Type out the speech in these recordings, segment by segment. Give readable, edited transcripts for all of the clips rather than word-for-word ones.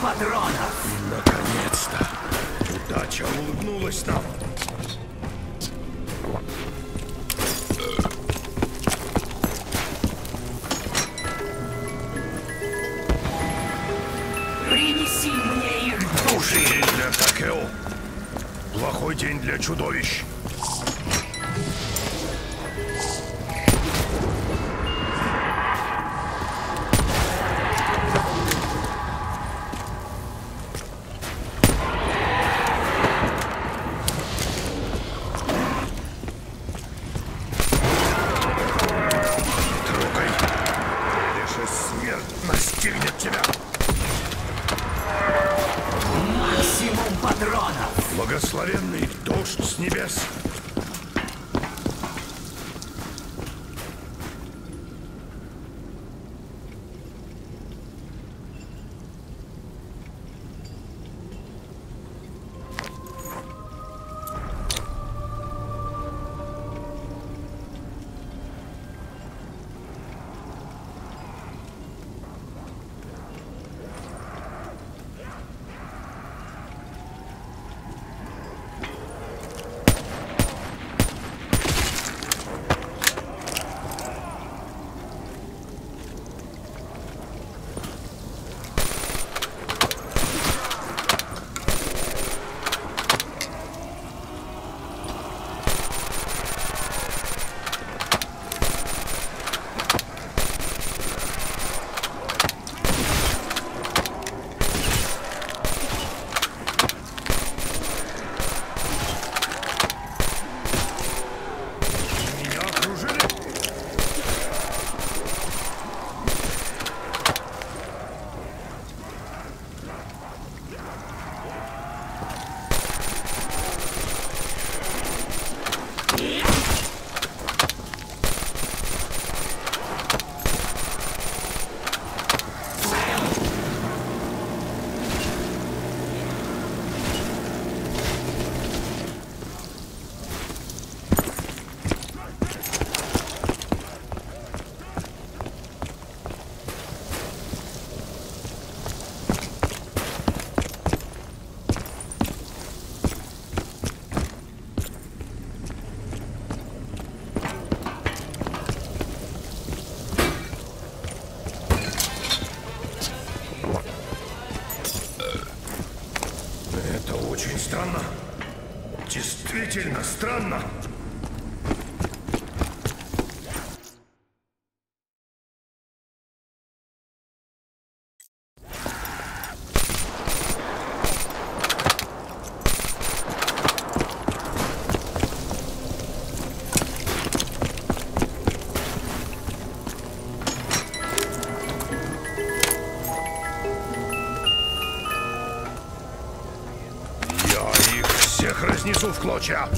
патронов! Наконец-то! Удача улыбнулась нам! Принеси мне их души! День для Такео. Плохой день для чудовищ. Трогай. Лишь смерть настигнет тебя. Максимум патронов! Благословенный дождь с небес. Меня окружили. Это очень странно. Действительно странно. Я их всех разнесу в клочья.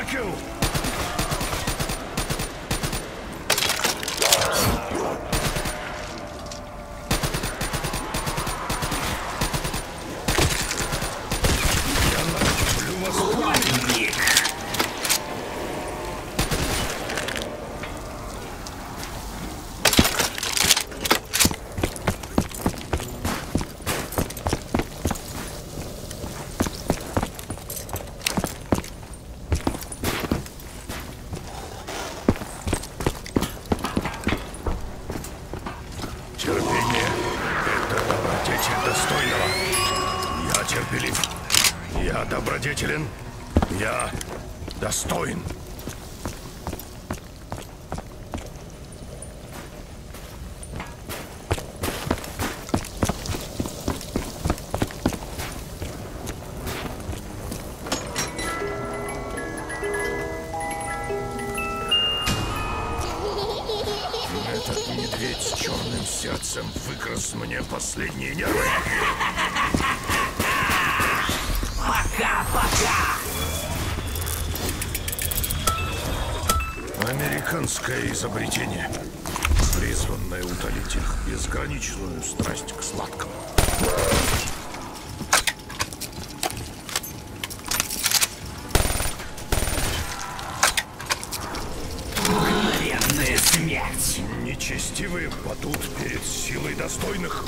Факел! Пламенник. Терпение — это добродетель достойного. Я терпелив. Я добродетелен. Я достоин. Этот медведь с черным сердцем выгрыз мне последние нервы. Пока-пока. Американское изобретение, призванное утолить их безграничную страсть к сладкому. Мгновенная смерть. Нечестивые падут перед силой достойных.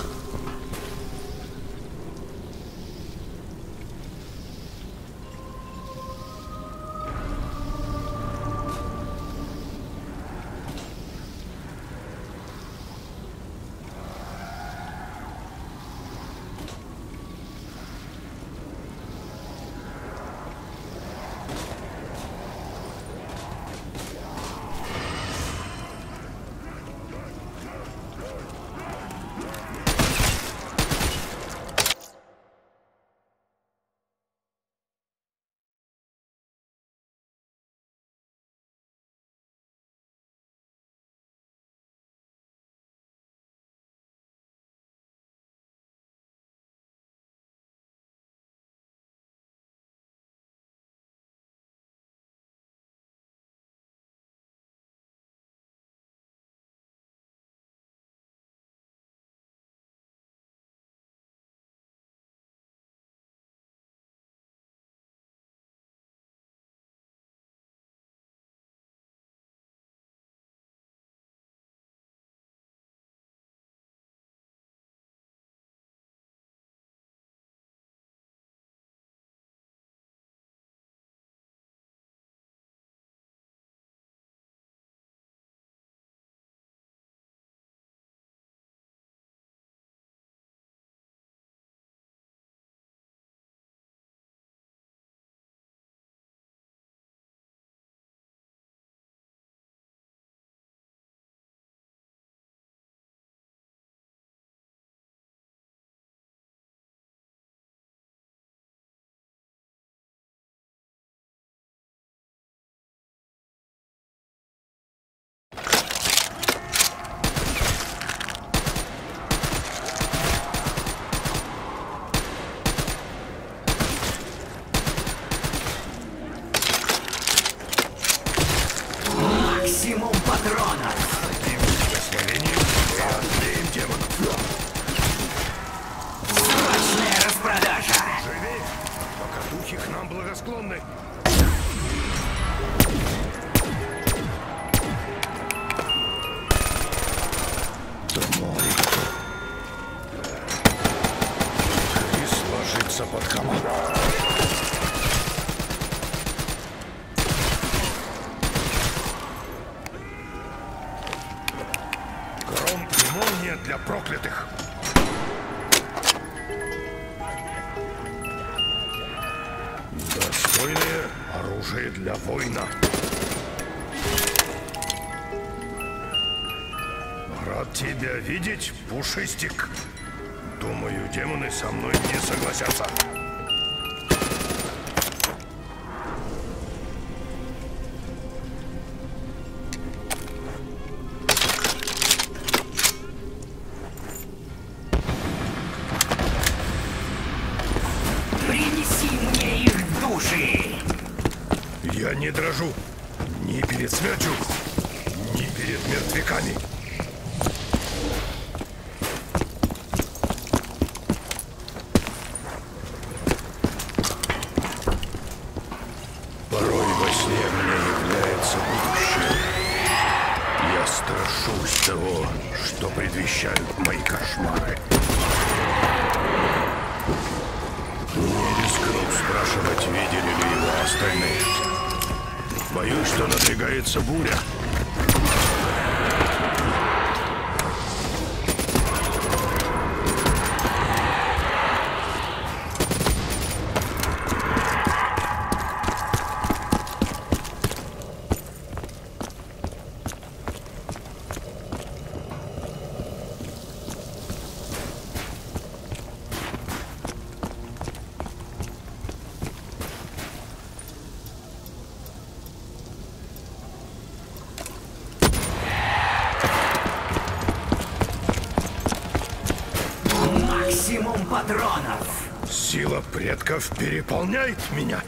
Максимум патронов. Таким прикосновением мы отбеем демонов. Срочная распродажа. Живи, пока духи к нам благосклонны. Домой. И сложиться под команду. Гром и молния для проклятых. Достойное оружие для воина. Рад тебя видеть, Пушистик. Думаю, демоны со мной не согласятся. Принеси мне их души. Я не дрожу ни перед смертью, ни перед мертвяками. Порой во сне мне является будущее. Я страшусь того, что предвещают мои кошмары. Не рискну спрашивать, видели ли его остальные. Боюсь, что надвигается буря. Максимум патронов. Сила предков переполняет меня.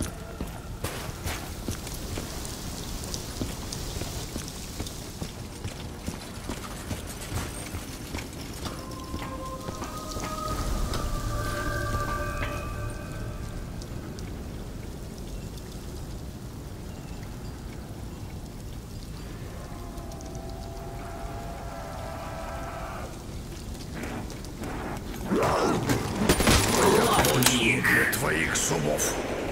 Ловник. Для твоих зубов.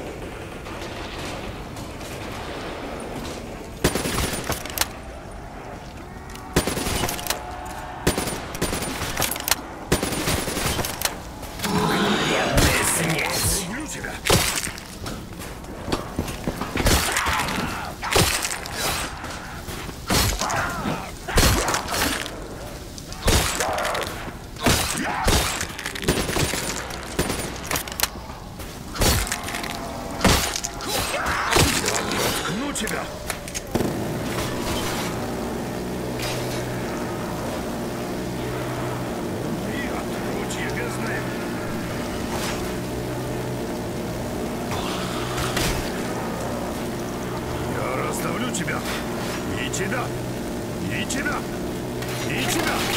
Мгновенная смерть. Люблю тебя. Ну тебя! И отродье бездны! Я раздавлю тебя! И тебя! И тебя! И тебя!